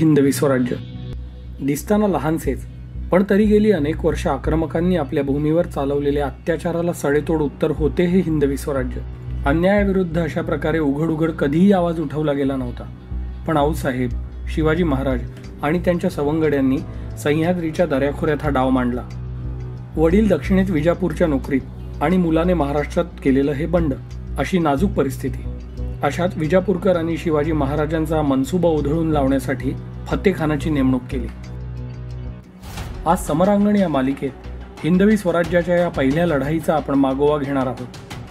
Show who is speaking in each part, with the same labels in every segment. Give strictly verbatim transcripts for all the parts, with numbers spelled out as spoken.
Speaker 1: हिंदवी स्वराज्य. दिसताना लहानसेच, पण तरी गेली अनेक वर्ष आक्रमकांनी आपल्या भूमीवर चालवलेल्या अत्याचाराला सडेतोड उत्तर होते हे हिंदवी स्वराज्य. अन्यायाविरुद्ध अशा प्रकारे उघड उघड कधीही आवाज उठवला गेला नव्हता. पण आऊसाहेब, शिवाजी महाराज आणि त्यांच्या सवंगड्यांनी सह्याद्रीच्या दऱ्याखोऱ्यात हा डाव मांडला. वडील दक्षिणेत विजापूरच्या नोकरीत आणि मुलाने महाराष्ट्रात केलेलं हे बंड, अशी नाजूक परिस्थिती. अशात विजापूरकरांनी शिवाजी महाराजांचा मनसुबा उधळून लावण्यासाठी फतेखानाची नेमणूक केली. आज समरांगण या मालिकेत हिंदवी स्वराज्याच्या या पहिल्या लढाईचा आपण मागोवा घेणार आहोत.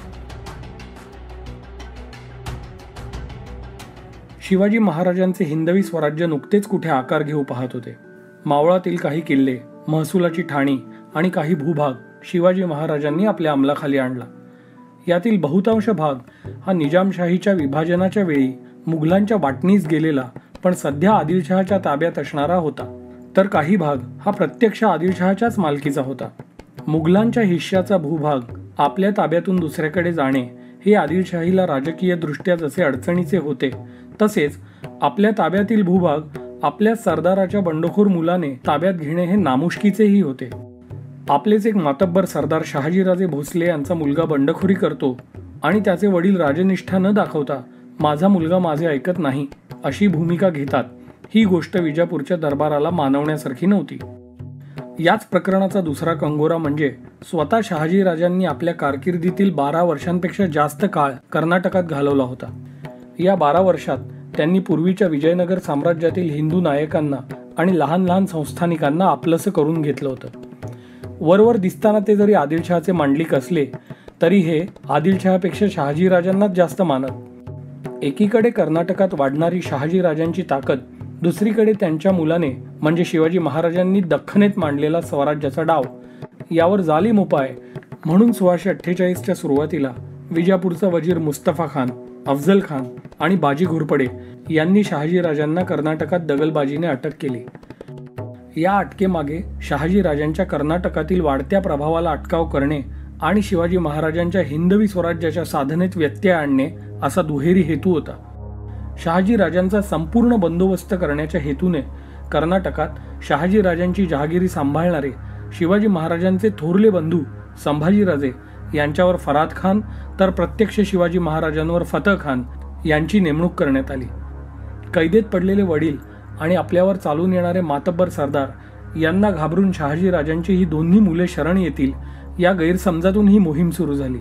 Speaker 1: शिवाजी महाराजांचे हिंदवी स्वराज्य नुकतेच कुठे आकार घेऊ पाहत होते. मावळातील काही किल्ले, महसुलाची ठाणी आणि काही भूभाग शिवाजी महाराजांनी आपल्या अंमलाखाली आणला. यातील बहुतांश भाग हा निजामशाहीच्या विभाजनाच्या वेळी मुघलांच्या वाटणीस गेलेला पण सध्या आदिलशहाच्या ताब्यात असणारा होता, तर काही भाग हा प्रत्यक्ष आदिलशहाच्याच मालकीचा होता. मुघलांच्या हिश्श्याचा भूभाग आपल्या ताब्यातून दुसऱ्याकडे जाणे हे आदिलशाहीला राजकीय दृष्ट्या जसे अडचणीचे होते, तसेच आपल्या ताब्यातील भूभाग आपल्या सरदाराच्या बंडखोर मुलाने ताब्यात घेणे हे नामुष्कीचेही होते. आपलेच एक मातब्बर सरदार शहाजीराजे भोसले यांचा मुलगा बंडखोरी करतो आणि त्याचे वडील राजनिष्ठा न दाखवता माझा मुलगा माझे ऐकत नाही अशी भूमिका घेतात, ही गोष्ट विजापूरच्या दरबाराला मानवण्यासारखी नव्हती. याच प्रकरणाचा दुसरा कंगोरा म्हणजे स्वतः शहाजीराजांनी आपल्या कारकिर्दीतील बारा वर्षांपेक्षा जास्त काळ कर्नाटकात घालवला होता. या बारा वर्षात त्यांनी पूर्वीच्या विजयनगर साम्राज्यातील हिंदू नायकांना आणि लहान लहान संस्थानिकांना आपलंसं करून घेतलं होतं. वरवर दिसताना ते जरी आदिलशहाचे मांडलिक असले तरी हे आदिलशहापेक्षा शहाजीराजांनाच जास्त मानत. एकीकडे कर्नाटकात वाढणारी शहाजीराजांची ताकद, दुसरीकडे त्यांच्या मुलाने म्हणजे शिवाजी महाराजांनी दख्खनेत मांडलेला स्वराज्याचा डाव, यावर जालीम उपाय म्हणून सोळाशे अठ्ठेचाळीसच्या सुरुवातीला विजापूरचा वजीर मुस्तफा खान, अफजल खान आणि बाजी घोरपडे यांनी शहाजीराजांना कर्नाटकात दगलबाजीने अटक केली. या अटकेमागे शहाजीराजांच्या कर्नाटकातील वाढत्या प्रभावाला अटकाव करणे आणि शिवाजी महाराजांच्या हिंदवी स्वराज्याच्या साधनेत व्यत्यय आणणे असा दुहेरी हेतू होता. शहाजीराजांचा संपूर्ण बंदोबस्त करण्याच्या हेतूने कर्नाटकात शहाजीराजांची जहागिरी सांभाळणारे शिवाजी महाराजांचे थोरले बंधू संभाजीराजे यांच्यावर फराद खान, तर प्रत्यक्ष शिवाजी महाराजांवर फतह खान यांची नेमणूक करण्यात आली. कैदेत पडलेले वडील आणि आपल्यावर चालून येणारे मातब्बर सरदार यांना घाबरून शहाजीराजांची ही दोन्ही मुले शरण येतील या गैरसमजातून ही मोहीम सुरू झाली.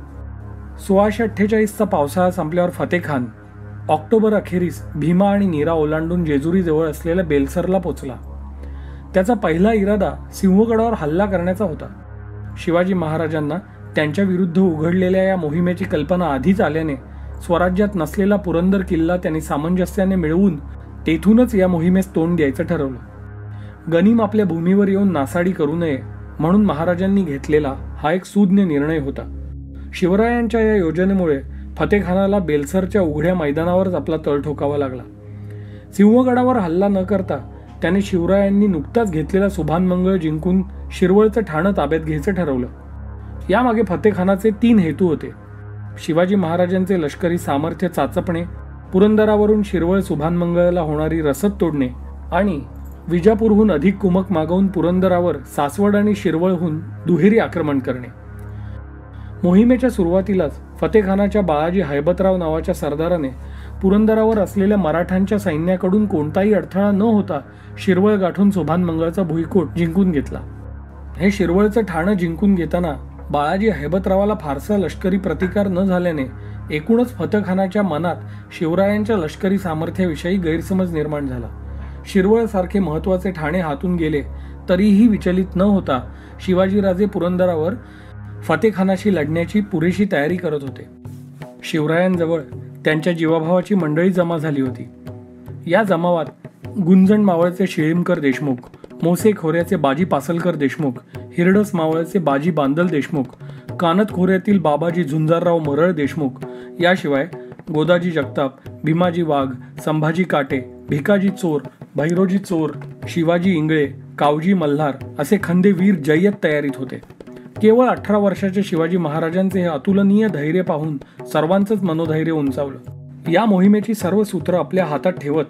Speaker 1: सोळाशे अठ्ठेचाळीसचा पावसाळा संपल्यावर फतेह खान ऑक्टोबर अखेरीस भीमा आणि नीरा ओलांडून जेजुरी जवळ असलेल्या बेलसरला पोचला. त्याचा पहिला इरादा सिंहगडावर हल्ला करण्याचा होता. शिवाजी महाराजांना त्यांच्या विरुद्ध उघडलेल्या या मोहिमेची कल्पना आधीच आल्याने स्वराज्यात नसलेला पुरंदर किल्ला त्यांनी सामंजस्याने मिळवून तेथूनच या मोहिमेस तोंड द्यायचं ठरवलं. गनिम आपल्या भूमीवर येऊन नासाडी करू नये म्हणून महाराजांनी घेतलेला हा एक सुज्ञ निर्णय होता. शिवरायांच्या या योजनेमुळे फतेखानाला बेलसरच्या उघड्या मैदानावरच आपला तळ ठोकावा लागला. सिंहगडावर हल्ला न करता त्याने शिवरायांनी नुकताच घेतलेला सुभानमंगळ जिंकून शिरवळचं ठाणं ताब्यात घ्यायचं ठरवलं. यामागे फतेखानाचे तीन हेतू होते. शिवाजी महाराजांचे लष्करी सामर्थ्य चाचपणे, पुरंदरावरून शिरवळ सुभानमंगळला होणारी रसद तोडणे आणि विजापूरहून अधिक कुमक मागवून पुरंदरावर सासवड आणि शिरवळहून दुहेरी आक्रमण करणे. मोहिमेच्या सुरुवातीलाच फतेखानाच्या बाळाजी हैबतराव नावाच्या सरदाराने पुरंदरावर असलेल्या मराठ्यांच्या सैन्याकडून कोणताही अडथळा न होता शिरवळ गाठून सुभानमंगळचा भुईकोट जिंकून घेतला. हे शिरवळचं ठाणं जिंकून घेताना बाळाजी हैबतरावाला फारसा लष्करी प्रतिकार न झाल्याने एकूणच फतेखानाच्या मनात शिवरायांच्या लष्करी सामर्थ्याविषयी गैरसमज निर्माण झाला. शिरवळसारखे महत्त्वाचे ठाणे हातून गेले तरीही विचलित न होता शिवाजीराजे पुरंदरावर फतेखानाशी लढण्याची पुरेशी तयारी करत होते. शिवरायांजवळ त्यांच्या जीवाभावाची मंडळी जमा झाली होती. या जमावात गुंजण मावळचे शिळीमकर देशमुख, मोसे खोऱ्याचे बाजी पासलकर देशमुख, हिरडस मावळचे बाजी बांदल देशमुख, कानत खोऱ्यातील बाबाजी झुंजारराव मरळ देशमुख, याशिवाय गोदाजी जगताप, भीमाजी वाघ, संभाजी काटे, भिकाजी चोर, भैरोजी चोर, शिवाजी इंगळे, कावजी मल्हार असे खंदे वीर जय्यत तयारीत होते. केवळ अठरा वर्षाच्या शिवाजी महाराजांचे हे अतुलनीय धैर्य पाहून सर्वांचंच मनोधैर्य उंचावलं. या मोहिमेची सर्व सूत्र आपल्या हातात ठेवत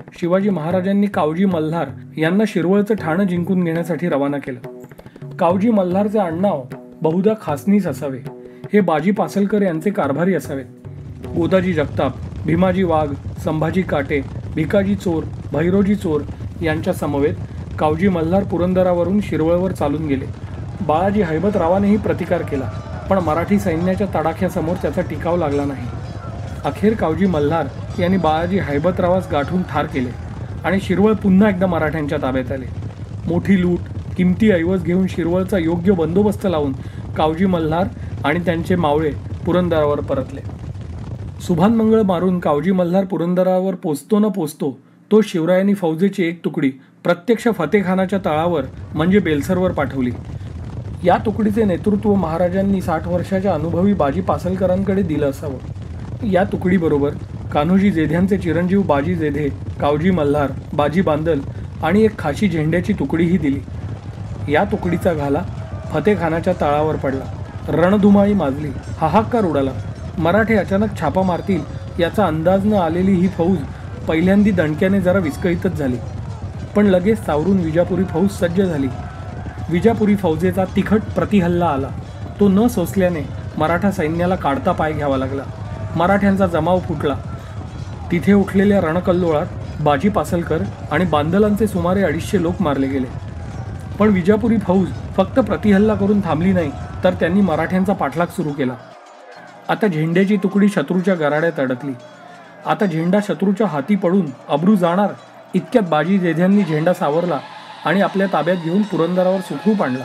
Speaker 1: शिवाजी महाराजांनी कावजी मल्हार यांना शिरवळचं ठाणं जिंकून घेण्यासाठी रवाना केलं। कावजी मल्हारचे आडनाव बहुधा खासनीस असावे। हे बाजी पासलकर यांचे कारभारी असावेत। गोदाजी जगताप, भीमाजी वाघ, संभाजी काटे, भिकाजी चोर, भैरोजी चोर यांच्या समवेत कावजी मल्हार पुरंदरावरून शिरवळवर चालून गेले। बाळाजी हैबतरावानेही प्रतिकार केला, पण मराठी सैन्याच्या तडाख्यासमोर त्याचा टिकाव लागला नाही। अखेर कावजी मल्हार यांनी बाळाजी हैबतरावास गाठून ठार केले आणि शिरवळ पुन्हा एकदा मराठ्यांच्या ताब्यात आले। मोठी लूट, किमती ऐवज घेऊन शिरवळचा योग्य बंदोबस्त लावून कावजी मल्हार आणि त्यांचे मावळे पुरंदरावर परतले। सुभानमंगळ मारून कावजी मल्हार पुरंदरावर पोचतो न पोचतो तो शिवरायांनी फौजेची एक तुकडी प्रत्यक्ष फतेखानाच्या तळावर म्हणजे बेलसरवर पाठवली। या तुकडीचे नेतृत्व महाराजांनी साठ वर्षाच्या अनुभवी बाजी पासलकरांकडे दिलं असावं। या तुकडीबरोबर कान्होजी जेध्यांचे चिरंजीव बाजी जेधे, कावजी मल्हार, बाजी बांदल आणि एक खाशी झेंड्याची तुकडीही दिली। या तुकडीचा घाला फतेखानाच्या तळावर पडला। रणधुमाळी माजली, हाहाकार उडाला। मराठे अचानक छापा मारतील याचा अंदाज न आलेली ही फौज पहिल्यांदी दणक्याने जरा विस्कळीतच झाली, पण लगेच सावरून विजापुरी फौज सज्ज झाली। विजापुरी फौजेचा तिखट प्रतिहल्ला आला। तो न सोसल्याने मराठा सैन्याला काढता पाय घ्यावा लागला। मराठ्यांचा जमाव फुटला। तिथे उठलेल्या रणकल्लोळात बाजी पासलकर आणि बांदलांचे सुमारे अडीचशे लोक मारले गेले। पण विजापुरी फौज फक्त प्रतिहल्ला करून थांबली नाही, तर त्यांनी मराठ्यांचा पाठलाग सुरू केला। आता झेंड्याची तुकडी शत्रूच्या गराड्यात अडकली। आता झेंडा शत्रूच्या हाती पडून अब्रू जाणार इतक्यात बाजी जेध्यांनी झेंडा सावरला आणि आपल्या ताब्यात घेऊन पुरंदरावर सुखरूप आणला।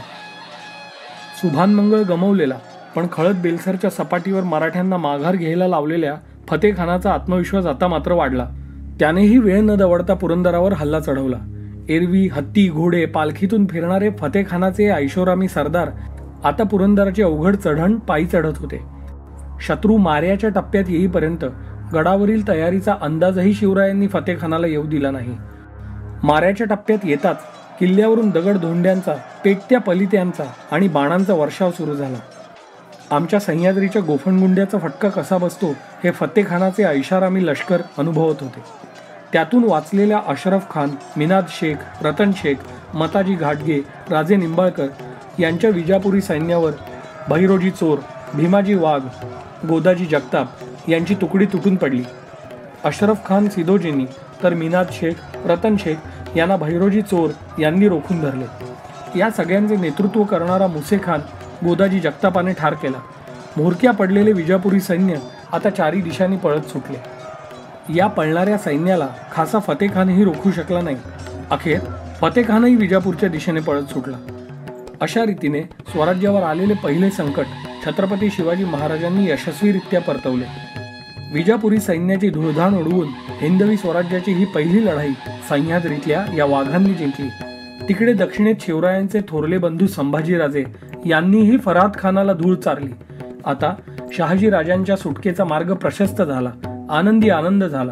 Speaker 1: सुभानमंगळ गमवलेला, पण खळद बेलसरच्या सपाटीवर मराठ्यांना माघार घ्यायला लावलेल्या फतेखानाचा आत्मविश्वास आता मात्र वाढला। त्यानेही वेळ न दवडता पुरंदरावर हल्ला चढवला। एरवी हत्ती, घोडे, पालखीतून फिरणारे फतेखानाचे ऐशोरामी सरदार आता पुरंदराचे अवघड चढण पायी चढत होते। शत्रू मार्याच्या टप्प्यात येईपर्यंत गडावरील तयारीचा अंदाजही शिवरायांनी फतेखानाला येऊ दिला नाही। मार्याच्या टप्प्यात येताच किल्ल्यावरून दगड धोंड्यांचा, पेटत्या पलित्यांचा आणि बाणांचा वर्षाव सुरू झाला। आमच्या सह्याद्रीच्या गोफणगुंड्याचा फटका कसा बसतो हे फतेखानाचे ऐशारामी लष्कर अनुभवत होते। त्यातून वाचलेल्या अशरफ खान, मिनाद शेख, रतन शेख, मताजी घाटगे, राजे निंबाळकर यांच्या विजापुरी सैन्यावर भैरोजी चोर, भीमाजी वाघ, गोदाजी जगताप यांची तुकडी तुटून पडली। अशरफ खान सिदोजींनी तर मिनाद शेख, रतन शेख यांना भैरोजी चोर यांनी रोखून धरले। या सगळ्यांचे नेतृत्व करणारा मुसे खान गोदाजी जगतापाने ठार केला। म्होरक्या पडलेले विजापुरी सैन्य आता चारी दिशांनी पळत सुटले। या पळणाऱ्या सैन्याला खासा फतेखानही रोखू शकला नाही। अखेर फतेखानही विजापूरच्या दिशेने पळत सुटला। अशा रीतीने स्वराज्यावर आलेले पहिले संकट छत्रपती शिवाजी महाराजांनी यशस्वीरित्या परतवले। विजापुरी सैन्याची धुळधाण उडवून हिंदवी स्वराज्याची ही पहिली लढाई सह्याद्रीतल्या या वाघांनी जिंकली। तिकडे दक्षिणेत शिवरायांचे थोरले बंधू संभाजीराजे यांनीही फराद खानाला धूळ चारली। आता शहाजी राजांच्या सुटकेचा मार्ग प्रशस्त झाला। आनंदी आनंद झाला।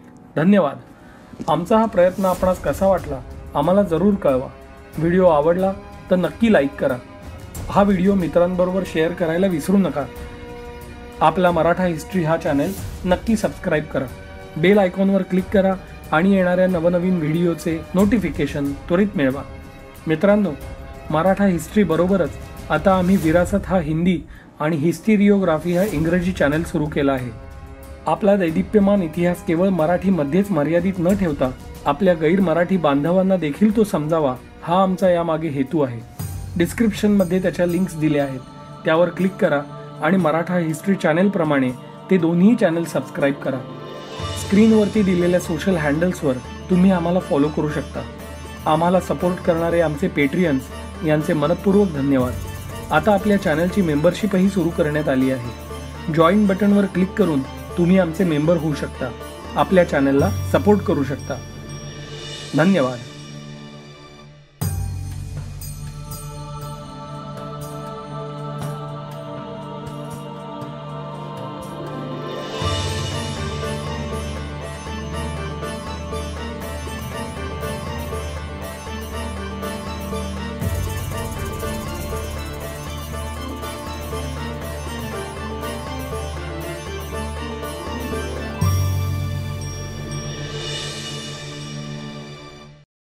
Speaker 1: धन्यवाद। आमचा हा प्रयत्न आपणास कसा वाटला आम्हाला जरूर कळवा। व्हिडिओ आवडला तर नक्की लाईक करा। हा व्हिडिओ मित्रांबरोबर शेअर करायला विसरू नका। आपला मराठा हिस्ट्री हा चॅनल नक्की सबस्क्राईब करा। बेल आयकॉनवर क्लिक करा आणि येणाऱ्या नवनवीन व्हिडिओचे नोटिफिकेशन त्वरित मिळवा। मित्रांनो, मराठा हिस्ट्री बरोबरच आता आम्ही विरासत हा हिंदी आणि हिस्टेरिओग्राफी हा इंग्रजी चॅनल सुरू केला आहे। आपला दैदिप्यमान इतिहास केवळ मराठीमध्येच मर्यादित न ठेवता आपल्या गैर मराठी बांधवांना देखील तो समजावा हा आमचा यामागे हेतू आहे। डिस्क्रिप्शनमध्ये त्याच्या लिंक्स दिल्या आहेत, त्यावर क्लिक करा आणि मराठा हिस्ट्री चॅनलप्रमाणे ते दोन्ही चॅनल सबस्क्राईब करा। स्क्रीनवरती दिलेल्या सोशल हँडल्सवर तुम्ही आम्हाला फॉलो करू शकता। आम्हाला सपोर्ट करणारे आमचे पेट्रियन्स यांचे मनपूर्वक धन्यवाद। आता आपल्या चॅनलची मेंबरशिपही सुरू करण्यात आली आहे। जॉईन बटनवर क्लिक करून तुम्ही आमचे मेंबर होऊ शकता, आपल्या चॅनलला सपोर्ट करू शकता। धन्यवाद।